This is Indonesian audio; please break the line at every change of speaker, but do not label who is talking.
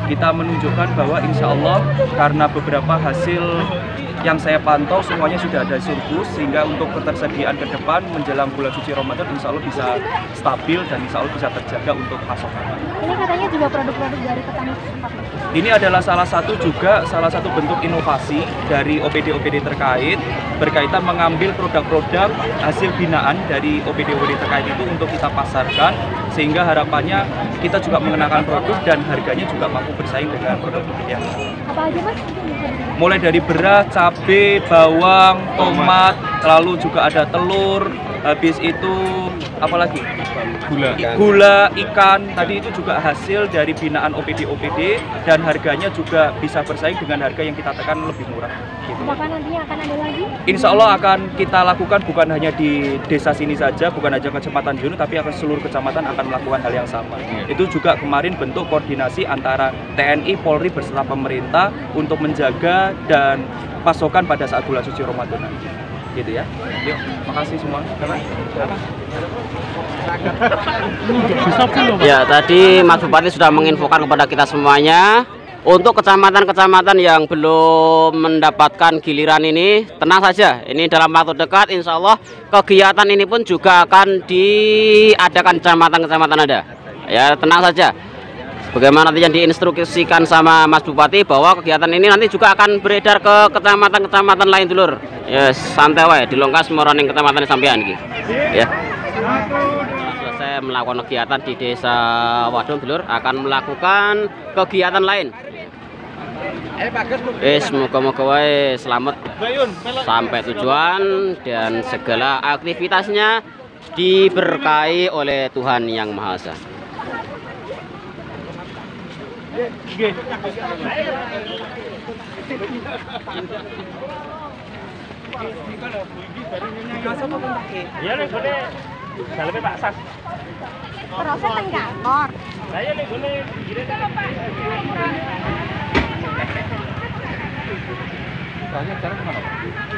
kita menunjukkan bahwa insya Allah karena beberapa hasil yang saya pantau semuanya sudah ada surplus, sehingga untuk ketersediaan ke depan menjelang bulan suci Ramadan insya Allah bisa stabil dan insya Allah bisa terjaga untuk pasokan.
Ini katanya juga produk-produk dari petani setempat.
Ini adalah salah satu bentuk inovasi dari OPD-OPD terkait berkaitan mengambil produk-produk hasil binaan dari OPD-OPD terkait itu untuk kita pasarkan, sehingga harapannya kita juga mengenakan produk dan harganya juga mampu bersaing dengan produk yang lain.
Apa aja Mas?
Mulai dari beras, cabai, bawang, tomat, lalu juga ada telur, habis itu apalagi? Gula, ikan. Tadi itu juga hasil dari binaan OPD-OPD dan harganya juga bisa bersaing dengan harga yang kita tekan lebih murah. Gitu.
Apakah nantinya akan ada lagi?
Insya Allah akan kita lakukan bukan hanya di desa sini saja, bukan hanya Kecamatan Junu, tapi akan seluruh kecamatan akan melakukan hal yang sama. Itu juga kemarin bentuk koordinasi antara TNI, Polri beserta pemerintah untuk menjaga dan pasokan pada saat bulan suci Ramadan nanti. Gitu ya. Yuk, makasih semua.
Ya, tadi Mas Bupati sudah menginfokan kepada kita semuanya. Untuk kecamatan-kecamatan yang belum mendapatkan giliran ini, tenang saja. Ini dalam waktu dekat, insya Allah kegiatan ini pun juga akan diadakan kecamatan-kecamatan ada. Ya, tenang saja. Bagaimana nanti yang diinstruksikan sama Mas Bupati bahwa kegiatan ini nanti juga akan beredar ke kecamatan-kecamatan lain dulur. Ya, santai wae, dilongkas moroning kecamatan sampean iki. Ya. Selesai melakukan kegiatan di Desa Wadung dulur, akan melakukan kegiatan lain. Semoga-moga wae selamat sampai tujuan dan segala aktivitasnya diberkahi oleh Tuhan Yang Maha Esa.
Proses tenggalor.
Soalnya cara kemana?